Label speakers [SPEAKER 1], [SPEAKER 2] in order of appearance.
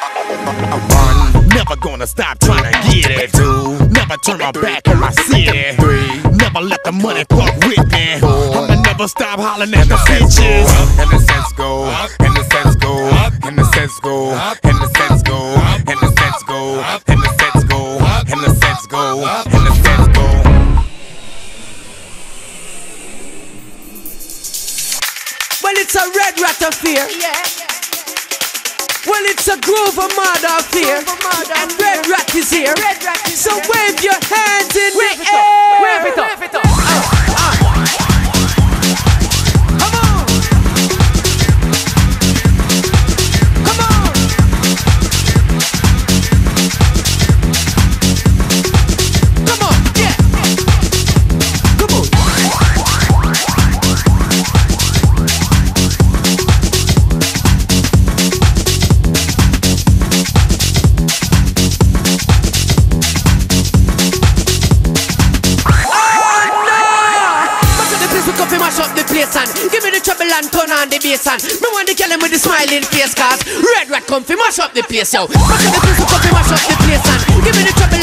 [SPEAKER 1] One, never gonna stop trying to get it. Two, never turn my back on my city. Three, never let the money fuck with me. Four, I'ma never stop hollering at the bitches. And the sense go, and the sense go, and the sense go, and the sense go, and the sense go, and the sense go, and the sense go, and the sense go.
[SPEAKER 2] Well, it's a red rat affair. Well, it's a groove of murder affair. And red rat is here. So wave your hands in the air. Wave it up. Come on. Come on. Come on. Yeah. Come on. Mash up the place and give me the trouble and turn on the bass and me want to kill him with the smiling face cause red rat come fi mash up the place yo. Mash up the place, come fi mash up the place and give me the trouble